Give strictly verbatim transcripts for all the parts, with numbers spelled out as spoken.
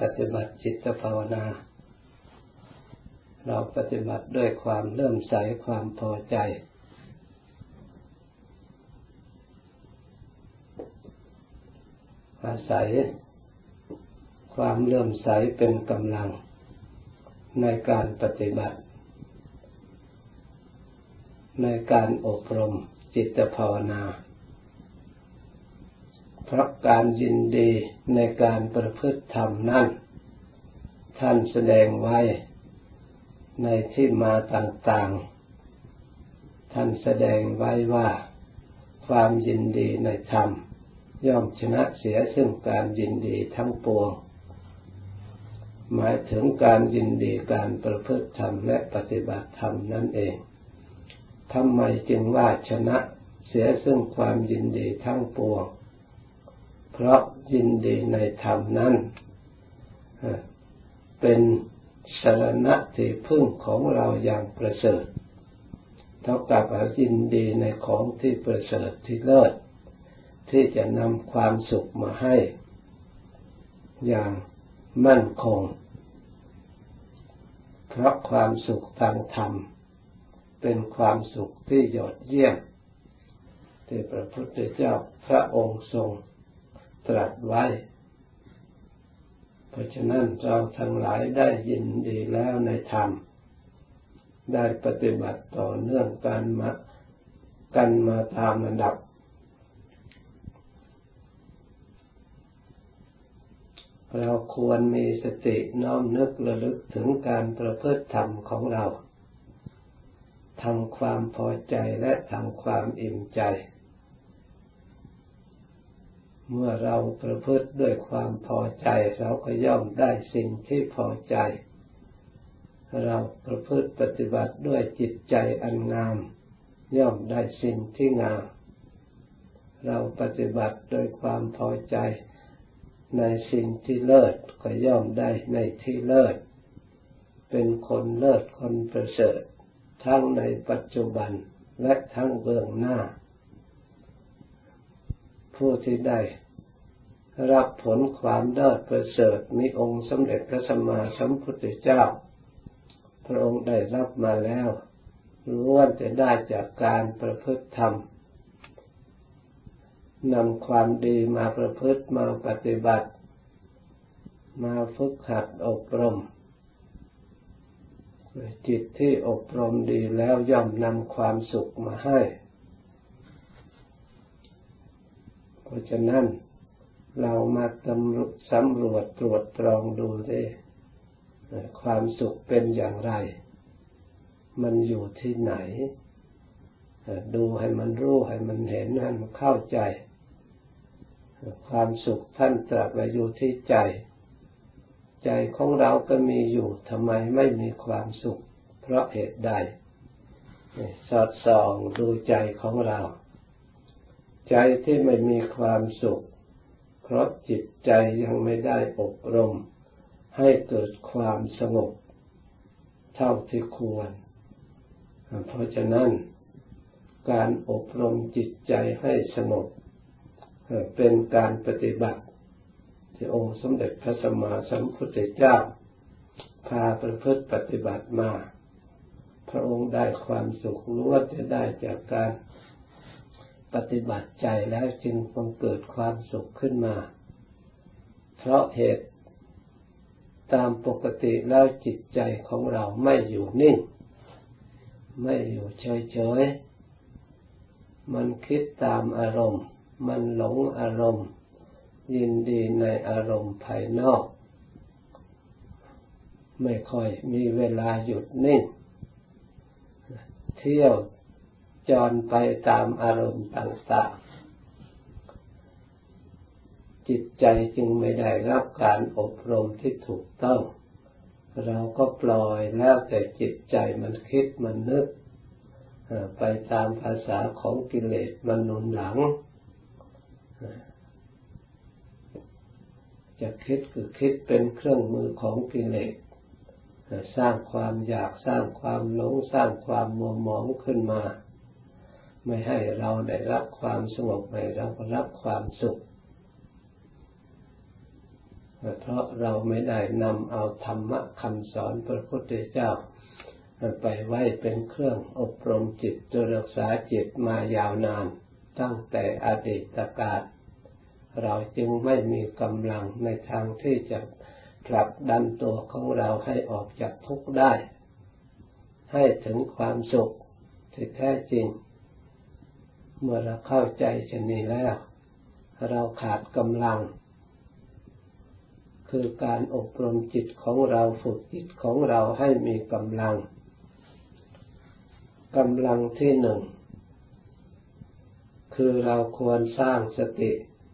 ปฏิบัติจิตภาวนาเราปฏิบัติด้วยความเลื่อมใสความพอใจอาศัยความเลื่อมใสเป็นกำลังในการปฏิบัติในการอบรมจิตภาวนาเพราะการยินดีในการประพฤติธรรมนั้นท่านแสดงไว้ในที่มาต่างๆท่านแสดงไว้ว่าความยินดีในธรรมย่อมชนะเสียซึ่งการยินดีทั้งปวงหมายถึงการยินดีการประพฤติธรรมและปฏิบัติธรรมนั่นเองทำไมจึงว่าชนะเสียซึ่งความยินดีทั้งปวงเพราะยินดีในธรรมนั้นเป็นสรณะที่พึ่งของเราอย่างประเสริฐเท่ากับยินดีในของที่ประเสริฐที่เลิศที่จะนำความสุขมาให้อย่างมั่นคงเพราะความสุขทางธรรมเป็นความสุขที่ยอดเยี่ยมที่พระพุทธเจ้าพระองค์ทรงตรัสไว้เพราะฉะนั้นเราทั้งหลายได้ยินดีแล้วในธรรมได้ปฏิบัติต่อเนื่องกันมากันมาตามลำดับเราควรมีสติน้อมนึกระลึกถึงการประพฤติธรรมของเราทำความพอใจและทำความอิ่มใจเมื่อเราประพฤติด้วยความพอใจเราก็ย่อมได้สิ่งที่พอใจเราประพฤติปฏิบัติด้วยจิตใจอันงามย่อมได้สิ่งที่งามเราปฏิบัติโดยความพอใจในสิ่งที่เลิศก็ย่อมได้ในที่เลิศเป็นคนเลิศคนประเสริฐทั้งในปัจจุบันและทั้งเบื้องหน้าผู้ที่ได้รับผลความเลิศประเสริฐมีองค์สมเด็จพระสัมมาสัมพุทธเจ้าพระองค์ได้รับมาแล้วล้วนจะได้จากการประพฤติธรรมนำความดีมาประพฤติมาปฏิบัติมาฝึกหัดอบรมจิตที่อบรมดีแล้วย่อมนำความสุขมาให้เพราะฉะนั้นเรามาสำรวจตรวจตรองดูสิความสุขเป็นอย่างไรมันอยู่ที่ไหนดูให้มันรู้ให้มันเห็นให้มันเข้าใจความสุขท่านตรัสไว้อยู่ที่ใจใจของเราก็มีอยู่ทำไมไม่มีความสุขเพราะเหตุใดสอดส่องดูใจของเราใจที่ไม่มีความสุขเพราะจิตใจยังไม่ได้อบรมให้เกิดความสงบเท่าที่ควรเพราะฉะนั้นการอบรมจิตใจให้สงบเป็นการปฏิบัติที่องค์สมเด็จพระสัมมาสัมพุทธเจ้าพาประพฤติปฏิบัติมาพระองค์ได้ความสุขล้วนจะได้จากการปฏิบัติใจแล้วจึงบังเกิดความสุขขึ้นมาเพราะเหตุตามปกติแล้วจิตใจของเราไม่อยู่นิ่งไม่อยู่เฉยๆมันคิดตามอารมณ์มันหลงอารมณ์ยินดีในอารมณ์ภายนอกไม่ค่อยมีเวลาหยุดนิ่งเที่ยวจรไปตามอารมณ์ต่างๆจิตใจจึงไม่ได้รับการอบรมที่ถูกต้องเราก็ปล่อยแล้วแต่จิตใจมันคิดมันนึกไปตามภาษาของกิเลสมันหนุนหลังจะคิดคือคิดเป็นเครื่องมือของกิเลสสร้างความอยากสร้างความหลงสร้างความมัวหมองขึ้นมาไม่ให้เราได้รับความสงบไม่ให้เรารับความสุขเพราะเราไม่ได้นำเอาธรรมะคำสอนพระพุทธเจ้าไปไว้เป็นเครื่องอบรมจิตจนรักษาจิตมายาวนานตั้งแต่อดีตกาลเราจึงไม่มีกำลังในทางที่จะผลักดันตัวของเราให้ออกจากทุกข์ได้ให้ถึงความสุขที่แท้จริงเมื่อเราเข้าใจเช่นนี้แล้วเราขาดกำลังคือการอบรมจิตของเราฝึกจิตของเราให้มีกำลังกำลังที่หนึ่งคือเราควรสร้างสติ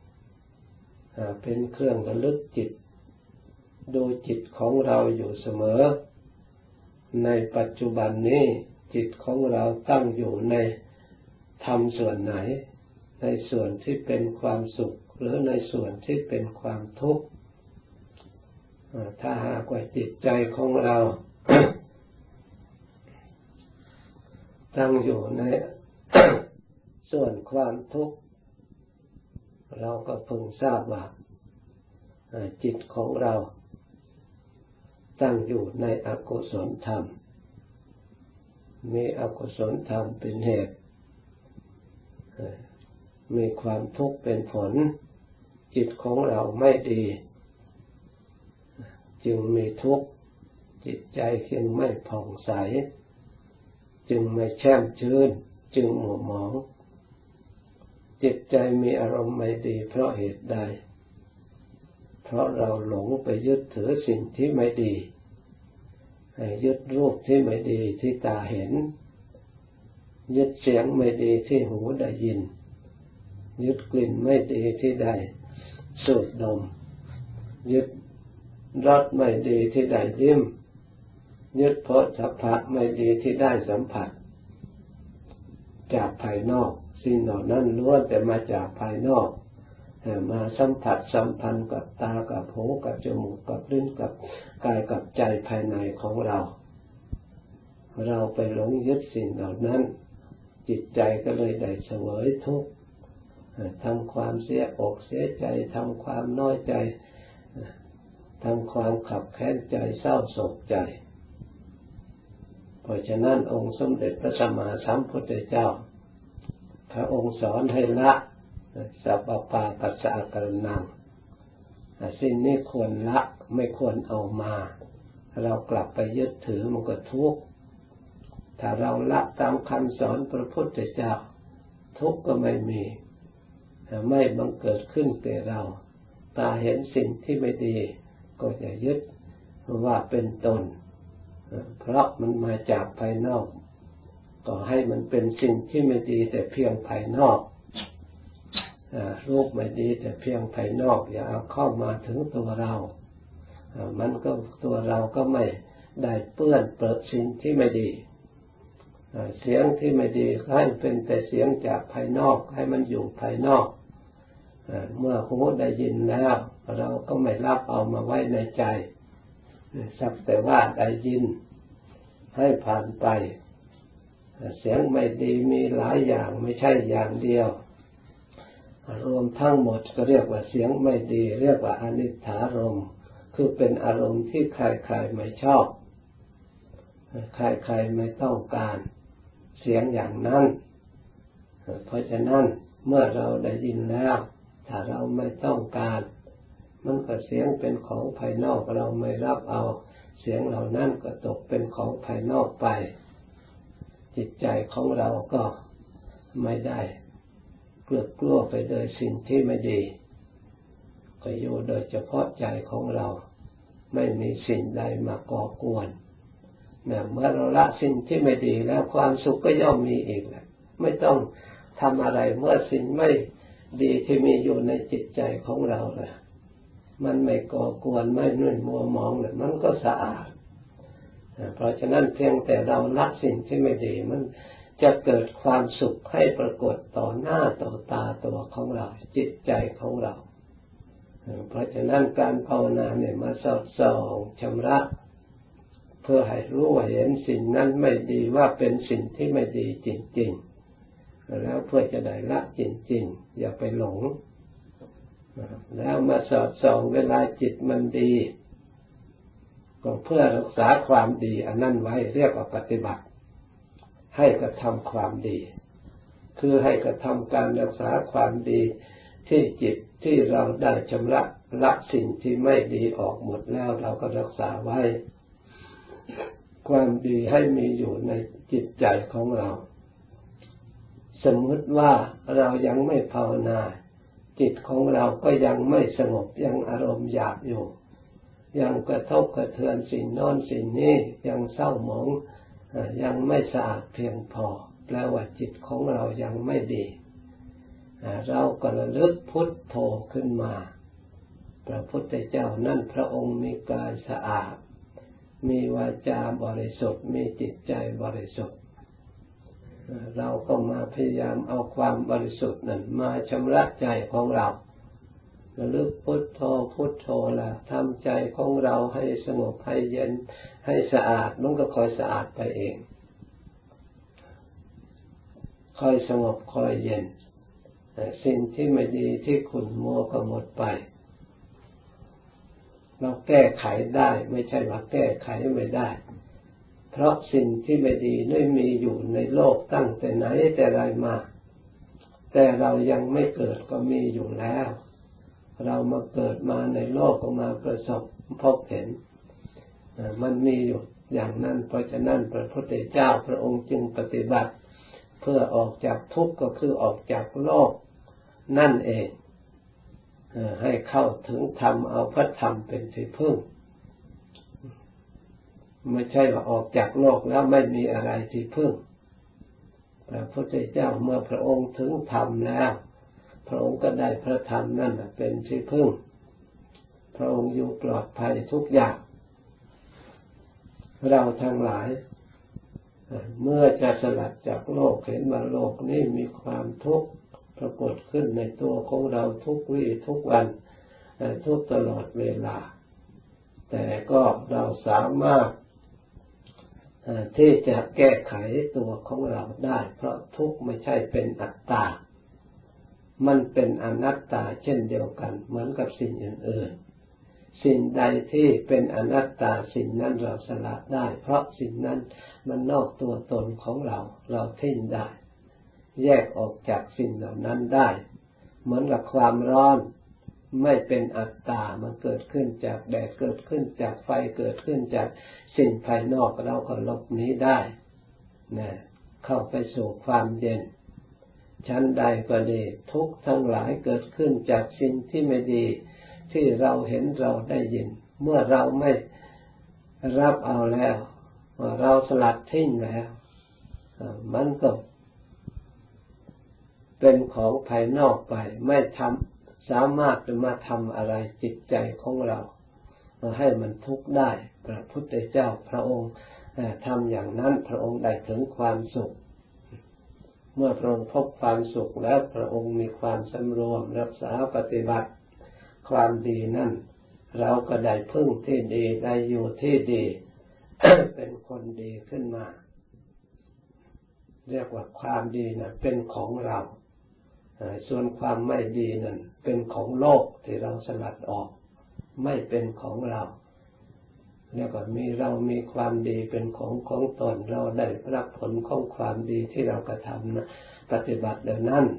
เป็นเครื่องระลึกจิตดูจิตของเราอยู่เสมอในปัจจุบันนี้จิตของเราตั้งอยู่ในธรรมส่วนไหนในส่วนที่เป็นความสุขหรือในส่วนที่เป็นความทุกข์ถ้าหากว่าจิตใจของเรา ตั้งอยู่ใน ส่วนความทุกข์เราก็พึงทราบว่าจิตของเราตั้งอยู่ในอกุศลธรรมมีอกุศลธรรมเป็นเหตุมีความทุกข์เป็นผลจิตของเราไม่ดีจึงมีทุกข์จิตใจจึงไม่ผ่องใสจึงไม่แช่มชื่นจึงหมัวหมองจิตใจมีอารมณ์ไม่ดีเพราะเหตุใดเพราะเราหลงไปยึดถือสิ่งที่ไม่ดียึดรูปที่ไม่ดีที่ตาเห็นยึดเสียงไม่ดีที่หูได้ยินยึดกลิ่นไม่ดีที่ได้สูดดมยึดรสไม่ดีที่ได้ลิ้มยึดโผฏฐัพพะไม่ดีที่ได้สัมผัสจากภายนอกสิ่งเหล่านั้นล้วนแต่มาจากภายนอกมาสัมผัสสัมพันธ์กับตากับหูกับจมูกกับลิ้นกับกายกับใจภายในของเราเราไปหลงยึดสิ่งเหล่านั้นจิตใจก็เลยได้เสวยทุกข์ทำความเสียอกเสียใจทำความน้อยใจทำความขับแค้นใจเศร้าโศกใจเพราะฉะนั้นองค์สมเด็จพระสัมมาสัมพุทธเจ้าพระองค์สอนให้ละสัพพปาปัสสะกรณังสิ่งนี้ควรละไม่ควรเอามาเรากลับไปยึดถือมันก็ทุกข์ถ้าเราละตามคำสอนพระพุทธเจ้าทุกข์ก็ไม่มีไม่บังเกิดขึ้นแก่เราตาเห็นสิ่งที่ไม่ดีก็จะยึดว่าเป็นตนเพราะมันมาจากภายนอกก็ให้มันเป็นสิ่งที่ไม่ดีแต่เพียงภายนอกรูปไม่ดีแต่เพียงภายนอกอย่าเอาเข้ามาถึงตัวเรามันก็ตัวเราก็ไม่ได้เปื้อนเปรอะสิ่งที่ไม่ดีเสียงที่ไม่ดีให้เป็นแต่เสียงจากภายนอกให้มันอยู่ภายนอกเมื่อหูได้ยินแล้วเราก็ไม่รับเอามาไว้ในใจสักแต่ว่าได้ยินให้ผ่านไปเสียงไม่ดีมีหลายอย่างไม่ใช่อย่างเดียวรวมทั้งหมดก็เรียกว่าเสียงไม่ดีเรียกว่าอนิจฐารมณ์คือเป็นอารมณ์ที่ใครๆไม่ชอบใครๆไม่ต้องการเสียงอย่างนั้นเพราะฉะนั้นเมื่อเราได้ยินแล้วถ้าเราไม่ต้องการมันก็เสียงเป็นของภายนอกเราไม่รับเอาเสียงเหล่านั้นก็ตกเป็นของภายนอกไปจิตใจของเราก็ไม่ได้เกลือกกลัวไปโดยสิ่งที่ไม่ดีก็อยู่โดยเฉพาะใจของเราไม่มีสิ่งใดมาก่อกวนเนี่ยเมื่อเราละสิ่งที่ไม่ดีแล้วความสุขก็ย่อมมีอีกแหละไม่ต้องทำอะไรเมื่อสิ่งไม่ดีที่มีอยู่ในจิตใจของเราแหละมันไม่ก่อกวนไม่นุ่นมัวหมองเลยมันก็สะอาดเพราะฉะนั้นเพียงแต่เราละสิ่งที่ไม่ดีมันจะเกิดความสุขให้ปรากฏต่อหน้าต่อตาตัวของเราจิตใจของเราเพราะฉะนั้นการภาวนาเนี่ยมาสอดส่องชำระเพื่อให้รู้ว่าเห็นสิ่งนั้นไม่ดีว่าเป็นสิ่งที่ไม่ดีจริงๆแล้วเพื่อจะได้ละจริงๆอย่าไปหลงแล้วมาสอดส่องเวลาจิตมันดีก็เพื่อรักษาความดีอันนั้นไว้เรียกว่าปฏิบัติให้กระทำความดีคือให้กระทำการรักษาความดีที่จิตที่เราได้ชำระละสิ่งที่ไม่ดีออกหมดแล้วเราก็รักษาไว้ความดีให้มีอยู่ในจิตใจของเราสมมติว่าเรายังไม่ภาวนาจิตของเราก็ยังไม่สงบยังอารมณ์หยาบอยู่ยังกระทบกระเทือนสิ่งโน้นสิ่งนี้ยังเศร้าหมองยังไม่สะอาดเพียงพอแปลว่าจิตของเรายังไม่ดีเราก็ระลึกพุทโธขึ้นมาพระพุทธเจ้านั่นพระองค์มีกายสะอาดมีวาจาบริสุทธิ์มีจิตใจบริสุทธิ์เราก็มาพยายามเอาความบริสุทธิ์นั้นมาชำระใจของเราระลึกพุทโธพุทโธแล้วทำใจของเราให้สงบให้เย็นให้สะอาดมันก็ค่อยสะอาดไปเองค่อยสงบค่อยเย็นสิ่งที่ไม่ดีที่ขุ่นมัวก็หมดไปเราแก้ไขได้ไม่ใช่ว่าแก้ไขไม่ได้เพราะสิ่งที่ไม่ดีได้มีอยู่ในโลกตั้งแต่ไหนแต่ไรมาแต่เรายังไม่เกิดก็มีอยู่แล้วเรามาเกิดมาในโลกก็มาประสบพบเห็นมันมีอยู่อย่างนั้นเพราะฉะนั้นพระพุทธเจ้าพระองค์จึงปฏิบัติเพื่อออกจากทุกข์ก็คือออกจากโลกนั่นเองให้เข้าถึงธรรมเอาพระธรรมเป็นที่พึ่งไม่ใช่ว่าออกจากโลกแล้วไม่มีอะไรที่พึ่งพระพุทธเจ้าเมื่อพระองค์ถึงธรรมแล้วพระองค์ก็ได้พระธรรมนั่นเป็นที่พึ่งพระองค์อยู่ปลอดภัยทุกอย่างเราทั้งหลายเมื่อจะสลัดจากโลกเห็นว่าโลกนี้มีความทุกข์ปรากฏขึ้นในตัวของเราทุกวี่ทุกวันทุกตลอดเวลาแต่ก็เราสามารถที่จะแก้ไขตัวของเราได้เพราะทุกข์ไม่ใช่เป็นอัตตามันเป็นอนัตตาเช่นเดียวกันเหมือนกับสิ่งอื่นๆสิ่งใดที่เป็นอนัตตาสิ่งนั้นเราสละได้เพราะสิ่งนั้นมันนอกตัวตนของเราเราทิ้งได้แยกออกจากสิ่งเหล่านั้นได้เหมือนกับความร้อนไม่เป็นอัตตามันเกิดขึ้นจากแดดเกิดขึ้นจากไฟเกิดขึ้นจากสิ่งภายนอกเราก็หลบหนีได้นะเข้าไปสู่ความเย็นชั้นใดก็ดีทุกข์ทั้งหลายเกิดขึ้นจากสิ่งที่ไม่ดีที่เราเห็นเราได้ยินเมื่อเราไม่รับเอาแล้วเราสลัดทิ้งแล้วมันก็เป็นของภายนอกไปไม่ทำสามารถจะมาทำอะไรจิตใจของเราให้มันทุกข์ได้พระพุทธเจ้าพระองค์ทำอย่างนั้นพระองค์ได้ถึงความสุขเมื่อพระองค์พบความสุขแล้วพระองค์มีความสำรวมรักษาปฏิบัติความดีนั่นเราก็ได้พึ่งที่ดีได้อยู่ที่ดี เป็นคนดีขึ้นมาเรียกว่าความดีนะเป็นของเราส่วนความไม่ดีนั่นเป็นของโลกที่เราสลัดออกไม่เป็นของเราเรียกว่ามีเรามีความดีเป็นของของตนเราได้รับผลของความดีที่เรากระทำนะปฏิบัติแล้วนั้น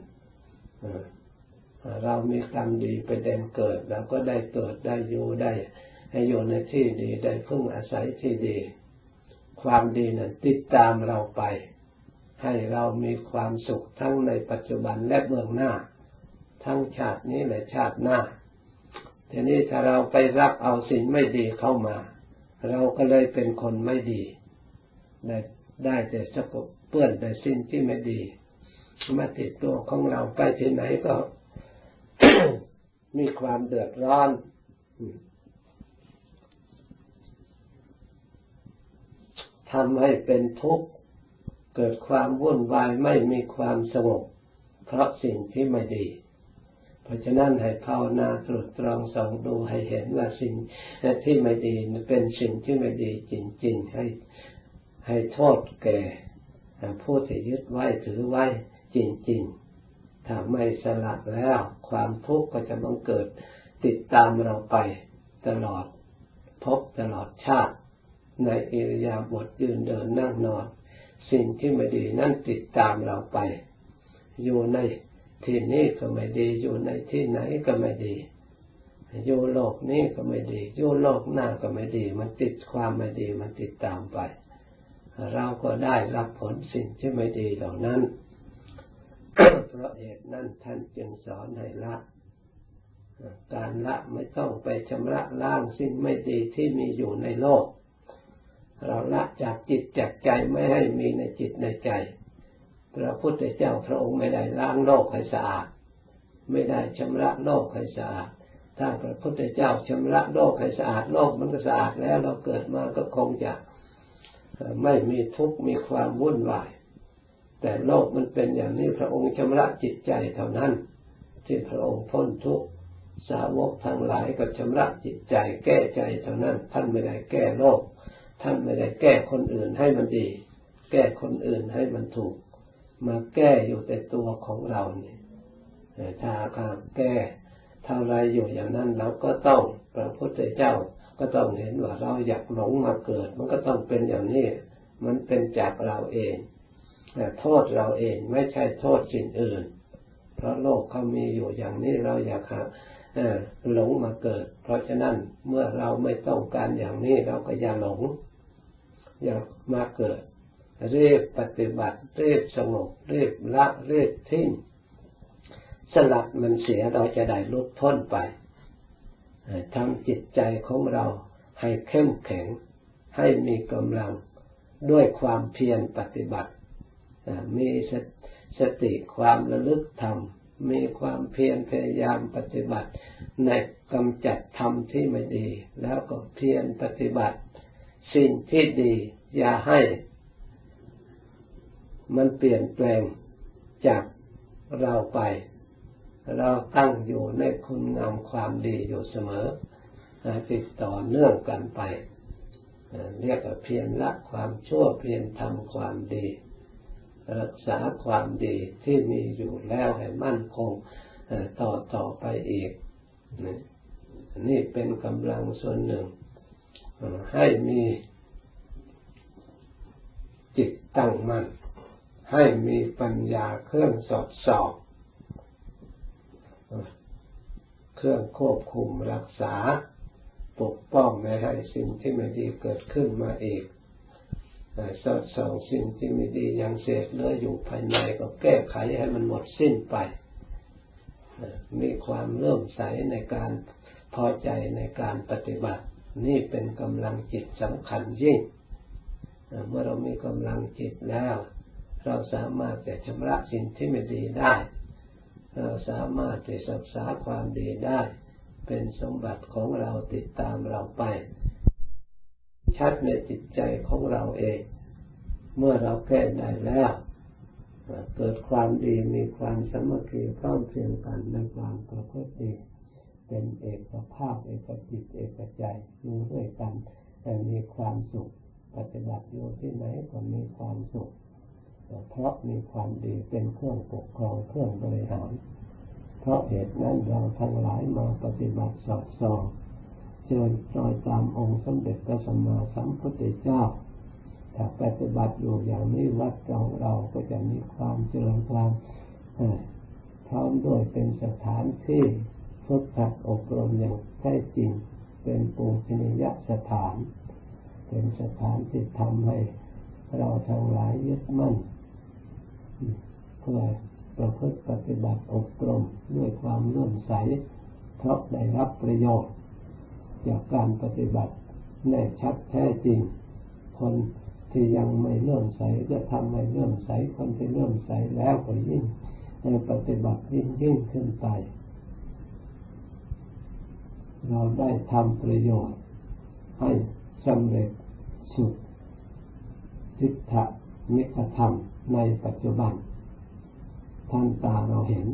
เรามีกรรมดีไปเด่นเกิดเราก็ได้เกิดได้อยู่ได้ให้อยู่ในที่ดีได้พึ่งอาศัยที่ดีความดีนั้นติดตามเราไปให้เรามีความสุขทั้งในปัจจุบันและเบื้องหน้าทั้งชาตินี้และชาติหน้าทีนี้ถ้าเราไปรับเอาสิ่งไม่ดีเข้ามาเราก็เลยเป็นคนไม่ดีได้ได้แต่สกปรกเปื้อนแต่สิ่งที่ไม่ดีมาติดตัวของเราไปที่ไหนก็ มีความเดือดร้อนทำให้เป็นทุกข์เกิดความวุ่นวายไม่มีความสงบเพราะสิ่งที่ไม่ดีเพราะฉะนั้นให้ภาวนาตรวจตรองส่องดูให้เห็นว่าสิ่งที่ไม่ดีเป็นสิ่งที่ไม่ดีจริงๆให้ให้โทษแก่ผู้ที่ยึดไว้ถือไว้จริงๆถ้าไม่สละแล้วความทุกข์ก็จะบังเกิดติดตามเราไปตลอดภพตลอดชาติในอิริยาบถยืนเดินนั่งนอนสิ่งที่ไม่ดีนั่นติดตามเราไปอยู่ในที่นี้ก็ไม่ดีอยู่ในที่ไหนก็ไม่ดีอยู่โลกนี้ก็ไม่ดีอยู่โลกหน้าก็ไม่ดีมันติดความไม่ดีมันติดตามไปเราก็ได้รับผลสิ่งที่ไม่ดีเหล่านั้น เพราะเหตุนั้นท่านจึงสอนให้ละการละไม่ต้องไปชำระล้างสิ่งไม่ดีที่มีอยู่ในโลกเราละจากจิตจากใจไม่ให้มีในจิตในใจพระพุทธเจ้าพระองค์ไม่ได้ล้างโลกให้สะอาดไม่ได้ชำระโลกให้สะอาดถ้าพระพุทธเจ้าชำระโลกให้สะอาดโลกมันก็สะอาดแล้วเราเกิดมาก็คงจะไม่มีทุกข์มีความวุ่นวายแต่โลกมันเป็นอย่างนี้พระองค์ชำระจิตใจเท่านั้นที่พระองค์พ้นทุกข์สาวกทั้งหลายก็ชำระจิตใจแก้ใจเท่านั้นท่านไม่ได้แก้โลกท่านไม่ได้แก้คนอื่นให้มันดีแก้คนอื่นให้มันถูกมาแก้อยู่แต่ตัวของเราเนี่ยถ้าการแก้เท่าไรอยู่อย่างนั้นเราก็ต้องพระพุทธเจ้าก็ต้องเห็นว่าเราอยากหลงมาเกิดมันก็ต้องเป็นอย่างนี้มันเป็นจากเราเองแต่โทษเราเองไม่ใช่โทษสิ่งอื่นเพราะโลกเขามีอยู่อย่างนี้เราอยากหาหลงมาเกิดเพราะฉะนั้นเมื่อเราไม่ต้องการอย่างนี้เราก็อย่าหลงอย่ามาเกิดรีบปฏิบัติรีบสงบรีบละรีบทิ้งสลัดมันเสียเราจะได้หลุดพ้นไปทำจิตใจของเราให้เข้มแข็งให้มีกำลังด้วยความเพียรปฏิบัติมีสติความระลึกธรรมมีความเพียรพยายามปฏิบัติในกำจัดธรรมที่ไม่ดีแล้วก็เพียรปฏิบัติสิ่งที่ดีอย่าให้มันเปลี่ยนแปลงจากเราไปเราตั้งอยู่ในคุณงามความดีอยู่เสมอติดต่อเนื่องกันไปเรียกว่าเพียรละความชั่วเพียรทำความดีรักษาความดีที่มีอยู่แล้วให้มั่นคงต่อต่อไปอีกนี่เป็นกำลังส่วนหนึ่งให้มีจิตตั้งมั่นให้มีปัญญาเครื่องสอดส่องเครื่องควบคุมรักษาปกป้องไม่ให้สิ่งที่ไม่ดีเกิดขึ้นมาอีกสอดส่องสิ่งที่ไม่ดียังเศษเหลืออยู่ภายในก็แก้ไขให้มันหมดสิ้นไปมีความเลื่อมใสในการพอใจในการปฏิบัตินี่เป็นกำลังจิตสำคัญยิ่งเมื่อเรามีกำลังจิตแล้วเราสามารถจะชำระสิ่งที่ไม่ดีได้เราสามารถจะรักษาความดีได้เป็นสมบัติของเราติดตามเราไปชัดในจิตใจของเราเองเมื่อเราแก้ได้แล้วเกิดความดีมีความสามัคคีพร้อมเพรียงกันในความประพฤติดีเป็นเอกภาพเอกจิตเอกใจอยู่ด้วยกันแต่มีความสุขปฏิบัติอยู่ที่ไหนก็มีความสุขเพราะมีความดีเป็นเครื่องปกครองเครื่องบริหารเพราะเหตุนั้นเราทั้งหลายมาปฏิบัติสอดส่องเจริญรอยตามองค์สมเด็จพระสัมมาสัมพุทธเจ้าถ้าปฏิบัติอยู่อย่างนี้วัดของเราก็จะมีความเจริญความพร้อมด้วยเป็นสถานที่ฝึกหัดอบรมอย่างแท้จริงเป็นปูชนียสถานเป็นสถานที่ทำให้เราทั้งหลายยึดมั่นเพื่อประพฤติปฏิบัติอบรมด้วยความเลื่อมใสเพราะได้รับประโยชน์จากการปฏิบัติแน่ชัดแท้จริงคนที่ยังไม่เลื่อมใสก็ทำให้เลื่อมใสคนที่เลื่อมใสแล้วก็ยิ่งปฏิบัติยิ่งยิ่งขึ้นไปเราได้ทำประโยชน์ให้สำเร็จสุดทิฏฐนิคธรรมในปัจจุบันท่านตาเราเห็น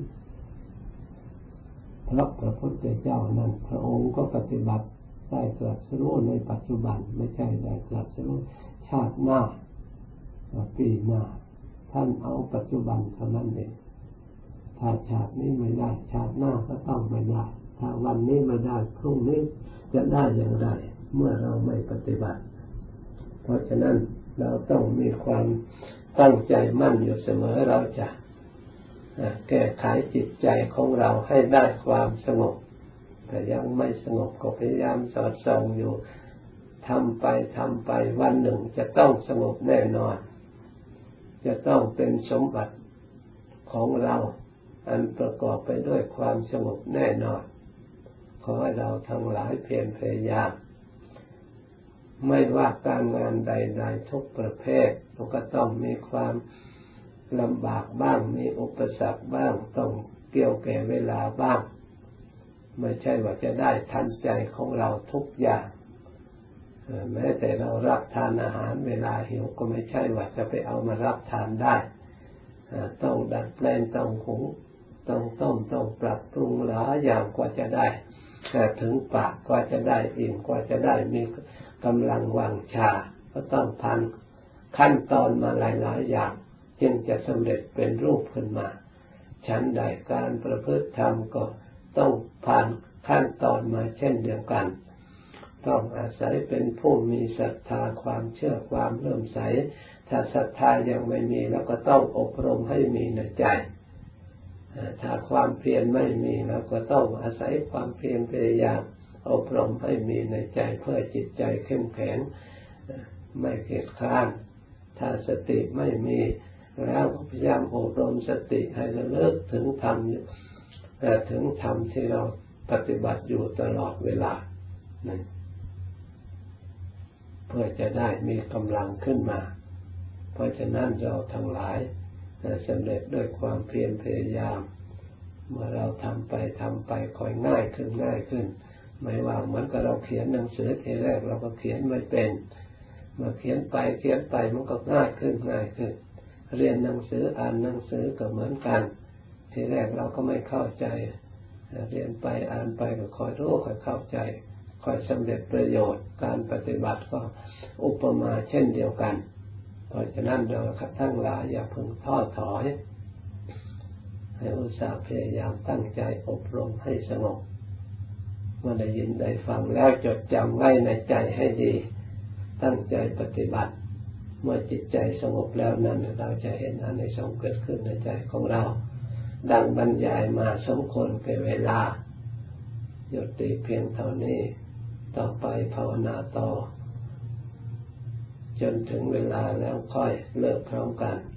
เพราะพระพุทธเจ้านั้นพระองค์ก็ปฏิบัติได้ตรัสรู้ในปัจจุบันไม่ใช่ได้ตรัสรู้ชาติหน้าปีหน้าท่านเอาปัจจุบันเท่านั้นเองถ้าชาตินี้ไม่ได้ชาติหน้าก็ต้องไม่ได้ถ้าวันนี้ไม่ได้พรุ่งนี้จะได้อย่างไรเมื่อเราไม่ปฏิบัติเพราะฉะนั้นเราต้องมีความตั้งใจมั่นอยู่เสมอเราจะแก้ไขจิตใจของเราให้ได้ความสงบแต่ยังไม่สงบก็พยายามสอดส่องอยู่ทำไปทำไปวันหนึ่งจะต้องสงบแน่นอนจะต้องเป็นสมบัติของเราอันประกอบไปด้วยความสงบแน่นอนขอให้เราทั้งหลายเพียรพยายามไม่ว่าการงานใดๆทุกประเภทมันก็ต้องมีความลำบากบ้างมีอุปสรรคบ้างต้องเกี่ยวแก่เวลาบ้างไม่ใช่ว่าจะได้ทันใจของเราทุกอย่างแม้แต่เรารับทานอาหารเวลาหิวก็ไม่ใช่ว่าจะไปเอามารับทานได้ต้องดัดแปลงต้องหุงต้องต้มต้องปรับปรุงหลายอย่างกว่าจะได้ถึงปากกว่าจะได้อิ่มกว่าจะได้มีกำลังวางชาก็ต้องผ่านขั้นตอนมาหลายๆอย่างจึงจะสำเร็จเป็นรูปขึ้นมาชั้นใดการประพฤติธรรมก็ต้องผ่านขั้นตอนมาเช่นเดียวกันต้องอาศัยเป็นผู้มีศรัทธาความเชื่อความเลื่อมใสถ้าศรัทธายังไม่มีเราก็ต้องอบรมให้มีในใจถ้าความเพียรไม่มีเราก็ต้องอาศัยความเพียรพยายามอบรมให้มีในใจเพื่อจิตใจเข้มแข็งไม่เกียจคร้านถ้าสติไม่มีแล้วพยายามอบรมสติให้ระลึกถึงธรรมถึงธรรมที่เราปฏิบัติอยู่ตลอดเวลาเพื่อจะได้มีกำลังขึ้นมาเพราะฉะนั้นเราทั้งหลายสำเร็จด้วยความเพียรพยายามเมื่อเราทำไปทำไปค่อยง่ายขึ้นง่ายขึ้นไม่ว่าเหมือนกับเราเขียนหนังสือทีแรกเราก็เขียนไม่เป็นเมื่อเขียนไปเขียนไปมันก็ง่ายขึ้นง่ายขึ้นเรียนหนังสืออ่านหนังสือก็เหมือนกันทีแรกเราก็ไม่เข้าใจเรียนไปอ่านไปก็ค่อยรู้ค่อยเข้าใจค่อยสำเร็จประโยชน์การปฏิบัติก็อุปมาเช่นเดียวกันเพราะฉะนั้นเราทั้งหลายอย่าเพิ่งท้อถอยให้อุตส่าห์พยายามตั้งใจอบรมให้สงบเมื่อได้ยินได้ฟังแล้วจดจำไว้ในใจให้ดีตั้งใจปฏิบัติเมื่อจิตใจสงบแล้วนั้นเราจะเห็นอานิสงส์เกิดขึ้นในใจของเราดังบรรยายมาสมควรแก่เวลายุติเพียงเท่านี้ต่อไปภาวนาต่อจนถึงเวลาแล้วค่อยเลิกพร้อมกัน